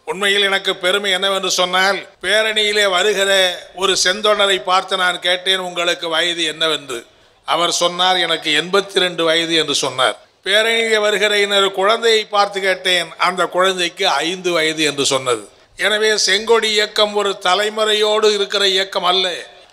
உண்மையில் எனக்கு பெருமை என்னவென்று சொன்னால், பேரணியிலே வருகிற ஒரு செந்தொண்டரை பார்த்து நான் கேட்டேன், உங்களுக்கு வயது என்னவென்று. அவர் சொன்னார், எனக்கு 82 வயது என்று சொன்னார். பேரணியிலே வருகிற இன்னொரு குழந்தையை பார்த்து கேட்டேன், அந்த குழந்தைக்கு 5 வயது என்று சொன்னது. எனவே செங்கொடி இயக்கம் ஒரு தலைமுறையோடு இருக்கிற இயக்கம் அல்ல,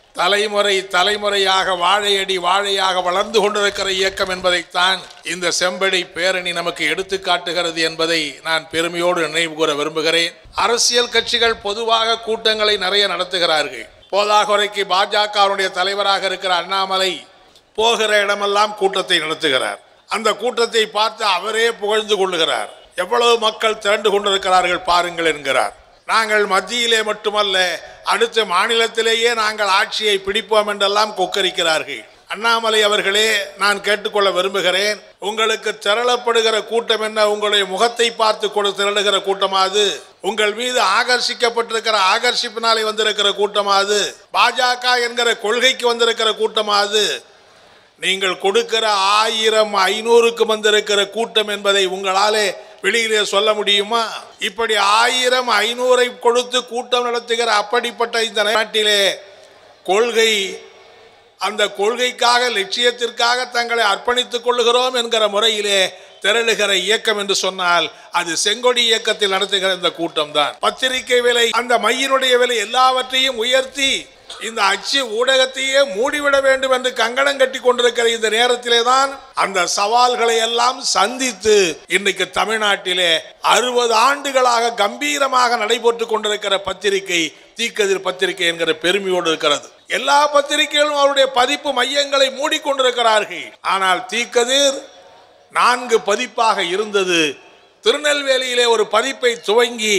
தலைமுறையாக வாழையடி வாழையாக வளர்ந்து கொண்டிருக்கிற இயக்கம் என்பதைத்தான் இந்த செம்படி பேரணி நமக்கு எடுத்து காட்டுகிறது என்பதை நான் பெருமையோடு நினைவு கூற விரும்புகிறேன். அரசியல் கட்சிகள் பொதுவாக கூட்டங்களை நிறைய நடத்துகிறார்கள். போதாகுறைக்கு பாஜகவுடைய தலைவராக இருக்கிற அண்ணாமலை போகிற இடமெல்லாம் கூட்டத்தை நடத்துகிறார். அந்த கூட்டத்தை பார்த்து அவரே புகழ்ந்து கொள்ளுகிறார். எவ்வளவு மக்கள் திரண்டு கொண்டிருக்கிறார்கள் பாருங்கள் என்கிறார். நாங்கள் மத்தியிலே மட்டுமல்ல, அடுத்த மாநிலத்திலேயே நாங்கள் ஆட்சியை பிடிப்போம் என்றெல்லாம் கொக்கரிக்கிறார்கள். அண்ணாமலை அவர்களே, நான் கேட்டுக்கொள்ள விரும்புகிறேன், உங்களுக்கு திரளப்படுகிற கூட்டம் என்ன? உங்களுடைய முகத்தை பார்த்து திரளுகிற கூட்டமாது? உங்கள் மீது ஆகர்ஷிக்கப்பட்டிருக்கிற ஆகர்ஷிப்பினாலே வந்திருக்கிற கூட்டமாது? பாஜக என்கிற கொள்கைக்கு வந்திருக்கிற கூட்டமாது? நீங்கள் கொடுக்கிற 1000 500க்கு வந்திருக்கிற கூட்டம் என்பதை உங்களாலே வெளியிலே சொல்ல முடியுமா? இப்படி 1000 500 கொடுத்து கூட்டம் நடத்துகிற அப்படிப்பட்ட இந்த நாட்டிலே கொள்கை, அந்த கொள்கைக்காக லட்சியத்திற்காக தங்களை அர்ப்பணித்துக் கொள்ளுகிறோம் என்கிற முறையிலே திரளுகிற இயக்கம் என்று சொன்னால் அது செங்கொடி இயக்கத்தில் நடத்துகிற இந்த கூட்டம் தான். பத்திரிகை விலை, அந்த மையினுடைய விலை எல்லாவற்றையும் உயர்த்தி இந்த அச்சு ஊடகத்தையே மூடிவிட வேண்டும் என்று கங்கணம் கட்டி கொண்டிருக்கிற இந்த நேரத்திலே தான் அந்த சவால்களை எல்லாம் சந்தித்து இன்னைக்கு தமிழ்நாட்டிலே 60 ஆண்டுகளாக கம்பீரமாக நடைபெற்றுக் கொண்டிருக்கிற பத்திரிகை தீக்கதிர் பத்திரிகை என்கிற பெருமையோடு இருக்கிறது. எல்லா பத்திரிகைகளும் அவருடைய பதிப்பு மையங்களை மூடிக்கொண்டிருக்கிறார்கள். ஆனால் தீக்கதிர் 4 பதிப்பாக இருந்தது. திருநெல்வேலியிலே ஒரு பதிப்பை துவங்கி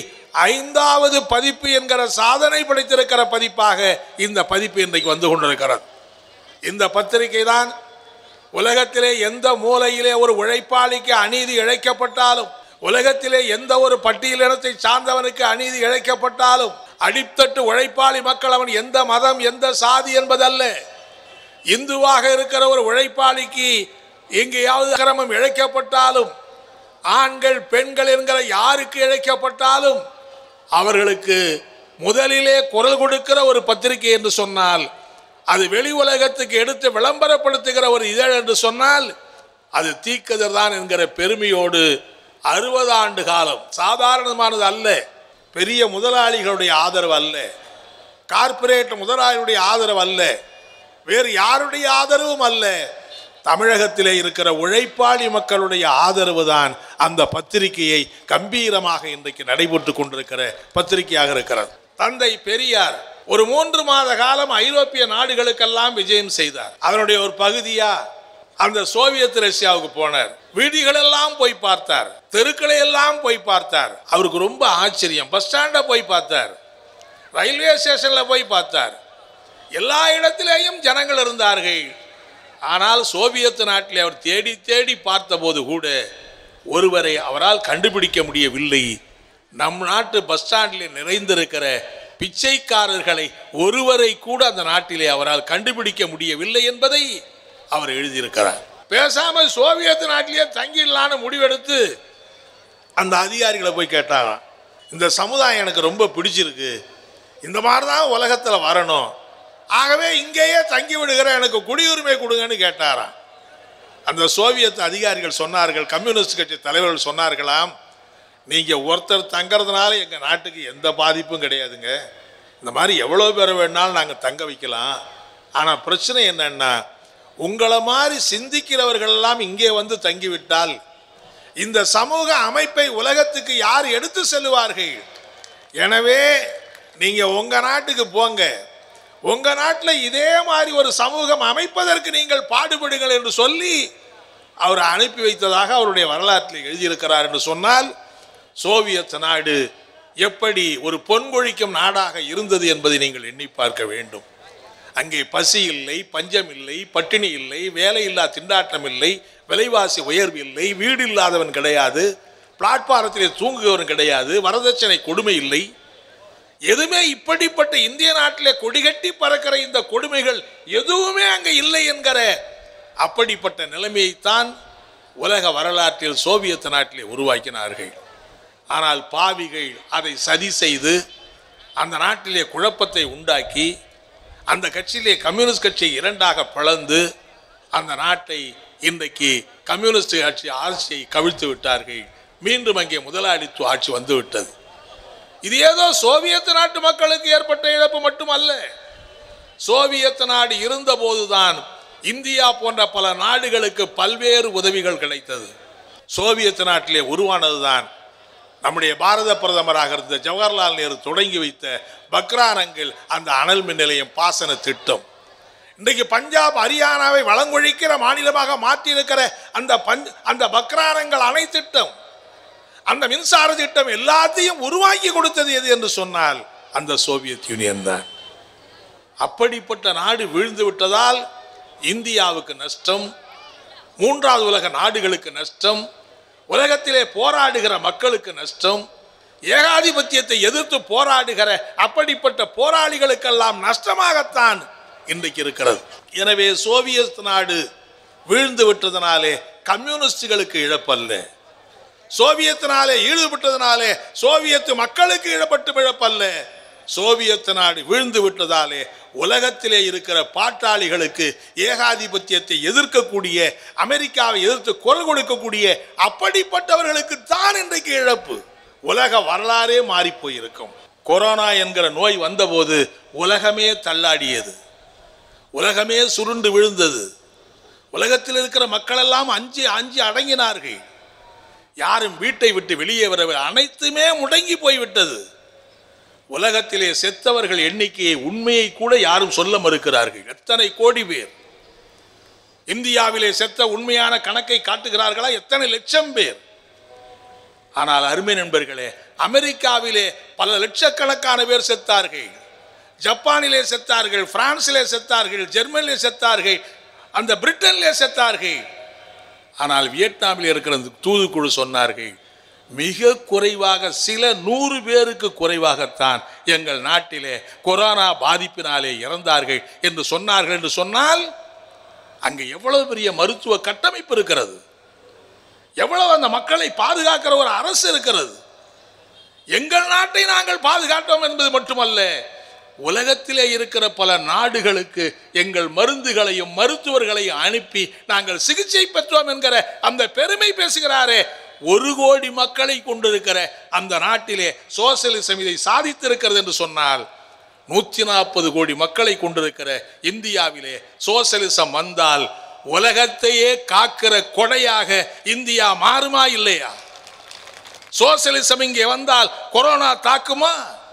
5வது பதிப்பு என்கிற சாதனை படைத்திருக்கிற பதிப்பாக இந்த பதிப்பு இன்றைக்கு வந்து கொண்டிருக்கிறது. இந்த பத்திரிகை தான் உலகத்திலே எந்த மூலையிலே ஒரு உழைப்பாளிக்கு அநீதி இழைக்கப்பட்டாலும், உலகத்திலே எந்த ஒரு பட்டியலினத்தை சார்ந்தவனுக்கு அநீதி இழைக்கப்பட்டாலும், அடித்தட்டு உழைப்பாளி மக்கள், அவன் எந்த மதம் எந்த சாதி என்பதல்ல, இந்துவாக இருக்கிற ஒரு உழைப்பாளிக்கு எங்கேயாவது அக்கிரமம் இழைக்கப்பட்டாலும், ஆண்கள் பெண்கள் என்கிற யாருக்கு இழைக்கப்பட்டாலும் அவர்களுக்கு முதலிலே குரல் கொடுக்கிற ஒரு பத்திரிகை என்று சொன்னால், அது வெளி உலகத்துக்கு எடுத்து விளம்பரப்படுத்துகிற ஒரு இதழ் என்று சொன்னால் அது தீக்கதிர் தான் என்கிற பெருமையோடு 60 ஆண்டு காலம் சாதாரணமானது அல்ல. பெரிய முதலாளிகளுடைய ஆதரவு அல்ல, கார்ப்பரேட் முதலாளிகளுடைய ஆதரவு அல்ல, வேறு யாருடைய ஆதரவும் அல்ல, தமிழகத்திலே இருக்கிற உழைப்பாளி மக்களுடைய ஆதரவு தான் அந்த பத்திரிகையை கம்பீரமாக இன்றைக்கு நடைபெற்று கொண்டிருக்கிற பத்திரிகையாக இருக்கிறது. தந்தை பெரியார் ஒரு 3 மாத காலம் ஐரோப்பிய நாடுகளுக்கெல்லாம் விஜயம் செய்தார். அதனுடைய ஒரு பகுதியா அந்த சோவியத் ரஷ்யாவுக்கு போனார். வீதிகளெல்லாம் போய் பார்த்தார், தெருக்களை எல்லாம் போய் பார்த்தார். அவருக்கு ரொம்ப ஆச்சரியம். பஸ் ஸ்டாண்ட போய் பார்த்தார், ரயில்வே ஸ்டேஷன்ல போய் பார்த்தார். எல்லா இடத்திலேயும் ஜனங்கள் இருந்தார்கள். ஆனால் சோவியத் நாட்டில் அவர் தேடி தேடி பார்த்தபோது கூட ஒருவரை அவரால் கண்டுபிடிக்க முடியவில்லை. நம் நாட்டு பஸ் ஸ்டாண்டில் நிறைந்திருக்கிற பிச்சைக்காரர்களை ஒருவரை கூட அந்த நாட்டிலே அவரால் கண்டுபிடிக்க முடியவில்லை என்பதை அவர் எழுதியிருக்கிறார். பேசாமல் சோவியத் நாட்டிலேயே தங்கிடலான்னு முடிவெடுத்து அந்த அதிகாரிகளை போய் கேட்டாராம், இந்த சமுதாயம் எனக்கு ரொம்ப பிடிச்சிருக்கு, இந்த மாதிரி தான் உலகத்தில் வரணும், ஆகவே இங்கேயே தங்கி விடுகிற எனக்கு குடியுரிமை கொடுங்கன்னு கேட்டாராம். அந்த சோவியத் அதிகாரிகள் சொன்னார்கள், கம்யூனிஸ்ட் கட்சி தலைவர்கள் சொன்னார்களாம், நீங்கள் ஒருத்தர் தங்கிறதுனால எங்கள் நாட்டுக்கு எந்த பாதிப்பும் கிடையாதுங்க, இந்த மாதிரி எவ்வளோ பேர் வேணாலும் நாங்கள் தங்க வைக்கலாம். ஆனால் பிரச்சனை என்னன்னா, உங்களை மாதிரி சிந்திக்கிறவர்கள் எல்லாம் இங்கே வந்து தங்கிவிட்டால் இந்த சமூக அமைப்பை உலகத்துக்கு யார் எடுத்து செல்லுவார்கள்? எனவே நீங்கள் உங்கள் நாட்டுக்கு போங்க, உங்க நாட்டில் இதே மாதிரி ஒரு சமூகம் அமைப்பதற்கு நீங்கள் பாடுபடுங்கள் என்று சொல்லி அவர் அனுப்பி வைத்ததாக அவருடைய வரலாற்றில் எழுதியிருக்கிறார். என்று சொன்னால் சோவியத் நாடு எப்படி ஒரு பொன்கொழிக்கும் நாடாக இருந்தது என்பதை நீங்கள் எண்ணி பார்க்க வேண்டும். அங்கே பசி இல்லை, பஞ்சம் இல்லை, பட்டினி இல்லை, வேலை இல்லா திண்டாட்டம் இல்லை, விலைவாசி உயர்வு இல்லை, வீடு இல்லாதவன் கிடையாது, பிளாட்பாரத்திலே தூங்குகிறவன் கிடையாது, வரதட்சணை கொடுமை இல்லை, எதுவுமே இப்படிப்பட்ட இந்திய நாட்டிலே கொடிகட்டி பறக்கிற இந்த கொடுமைகள் எதுவுமே அங்கே இல்லை என்கிற அப்படிப்பட்ட நிலைமையைத்தான் உலக வரலாற்றில் சோவியத் நாட்டிலே உருவாக்கினார்கள். ஆனால் பாவிகள் அதை சதி செய்து அந்த நாட்டிலே குழப்பத்தை உண்டாக்கி அந்த கட்சியிலே கம்யூனிஸ்ட் கட்சியை இரண்டாக பிளந்து அந்த நாட்டை இன்றைக்கு கம்யூனிஸ்ட் ஆட்சியை கவிழ்த்து விட்டார்கள். மீண்டும் அங்கே முதலாளித்துவ ஆட்சி வந்துவிட்டது. இது ஏதோ சோவியத் நாட்டு மக்களுக்கு ஏற்பட்ட இழப்பு மட்டுமல்ல. சோவியத் நாடு இருந்த போதுதான் இந்தியா போன்ற பல நாடுகளுக்கு பல்வேறு உதவிகள் கிடைத்தது. சோவியத் நாட்டிலே உருவானதுதான் நம்முடைய பாரத பிரதமராக இருந்த ஜவஹர்லால் நேரு தொடங்கி வைத்த பக்ரானங்கள் அந்த அனல் மின் நிலையம் பாசன திட்டம். இன்றைக்கு பஞ்சாப் ஹரியானாவை வளங்கொழிக்கிற மாநிலமாக மாற்றியிருக்கிற அந்த பக்ரானங்கள் அணை திட்டம், அந்த மின்சார திட்டம் எல்லாத்தையும் உருவாக்கி கொடுத்தது எது என்று சொன்னால் அந்த சோவியத் யூனியன் தான். அப்படிப்பட்ட நாடு வீழ்ந்து விட்டதால் இந்தியாவுக்கு நஷ்டம், மூன்றாவது உலக நாடுகளுக்கு நஷ்டம், உலகத்திலே போராடுகிற மக்களுக்கு நஷ்டம், ஏகாதிபத்தியத்தை எதிர்த்து போராடுகிற அப்படிப்பட்ட போராளிகளுக்கெல்லாம் நஷ்டமாகத்தான் இன்றைக்கு இருக்கிறது. எனவே சோவியத் நாடு வீழ்ந்து விட்டதனாலே கம்யூனிஸ்டுகளுக்கு இழப்பல்ல, சோவியத்தினாலே ஈடுபட்டதனாலே சோவியத் மக்களுக்கு இழப்பல்ல, சோவியத் நாடு வீழ்ந்து விட்டதாலே உலகத்திலே இருக்கிற பாட்டாளிகளுக்கு ஏகாதிபத்தியத்தை எதிர்க்கக்கூடிய, அமெரிக்காவை எதிர்த்து குரல் கொடுக்கக்கூடிய அப்படிப்பட்டவர்களுக்கு தான் இன்றைக்கு இழப்பு. உலக வரலாறே மாறி போயிருக்கும். கொரோனா என்கிற நோய் வந்தபோது உலகமே தள்ளாடியது, உலகமே சுருண்டு விழுந்தது. உலகத்தில் இருக்கிற மக்கள் எல்லாம் அஞ்சி அஞ்சி அடங்கினார்கள். யாரும் வீட்டை விட்டு வெளியே வரவில்லை, அனைத்துமே முடங்கி போய்விட்டது. உலகத்திலே செத்தவர்கள் எண்ணிக்கையை உண்மையை கூட யாரும் சொல்ல மறுக்கிறார்கள். எத்தனை கோடி பேர் இந்தியாவிலே செத்த உண்மையான கணக்கை காட்டுகிறார்களா? எத்தனை லட்சம் பேர். ஆனால் அருமை நண்பர்களே, அமெரிக்காவிலே பல லட்சக்கணக்கான பேர் செத்தார்கள், ஜப்பானிலே செத்தார்கள், பிரான்சிலே செத்தார்கள், ஜெர்மனிலே செத்தார்கள், அந்த பிரிட்டனிலே செத்தார்கள். ஆனால் வியட்நாமில் இருக்கிற தூதுக்குழு சொன்னார்கள், மிக குறைவாக சில 100 பேருக்கு குறைவாகத்தான் எங்கள் நாட்டிலே கொரோனா பாதிப்பினாலே இறந்தார்கள் என்று சொன்னார்கள். என்று சொன்னால் அங்கே எவ்வளவு பெரிய மருத்துவ கட்டமைப்பு இருக்கிறது, எவ்வளவு அந்த மக்களை பாதுகாக்கிற ஒரு அரசு இருக்கிறது. எங்கள் நாட்டை நாங்கள் பாதுகாத்தோம் என்பது மட்டுமல்ல, உலகத்திலே இருக்கிற பல நாடுகளுக்கு எங்கள் மருந்துகளையும் மருத்துவர்களையும் அனுப்பி நாங்கள் சிகிச்சை பெற்றோம் என்கிற அந்த பெருமை பேசுகிறாரே. 1 கோடி மக்களை கொண்டிருக்கிற அந்த நாட்டிலே சோசியலிசம் இதை சாதித்திருக்கிறது என்று சொன்னால், 140 கோடி மக்களை கொண்டிருக்கிற இந்தியாவிலே சோசியலிசம் வந்தால் உலகத்தையே காக்கிற கொடையாக இந்தியா மாறுமா இல்லையா? சோசியலிசம் இங்கே வந்தால் கொரோனா தாக்குமா?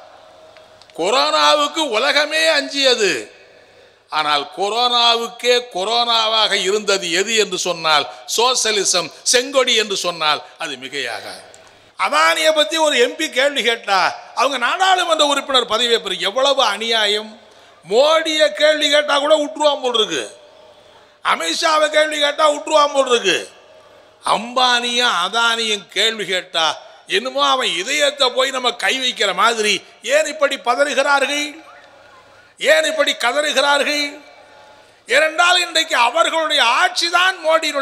கொரோனாவுக்கு உலகமே அஞ்சியது. ஆனால் கொரோனாவுக்கே கொரோனாவாக இருந்தது எது என்று சொன்னால் சோசியலிசம், செங்கொடி என்று சொன்னால் அது மிகையாக. அதானியை பற்றி ஒரு எம்பி கேள்வி கேட்டா அவங்க நாடாளுமன்ற உறுப்பினர் பதவியை பெற எவ்வளவு அநியாயம். மோடிய கேள்வி கேட்டா கூட விட்டுருவான் போல் இருக்கு, அமித்ஷாவை கேள்வி கேட்டா விட்டுருவான் போல் இருக்கு. அம்பானியும் அதானியும் கேள்வி கேட்டா என்னமோ அவன் இதயத்தை போய் நம்ம கை வைக்கிற மாதிரி ஏன் இப்படி பதறுகிறார்கள், ஏன் இப்படி கதறுகிறார்கள்? ஏனென்றால் இன்றைக்கு அவர்களுடைய ஆட்சி தான்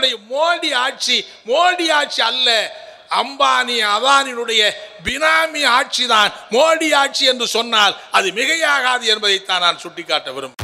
மோடி ஆட்சி அல்ல, அம்பானி அதானியுடைய பினாமி ஆட்சி தான் மோடி ஆட்சி என்று சொன்னால் அது மிகையாகாது என்பதைத்தான் நான் சுட்டிக்காட்ட விரும்புகிறேன்.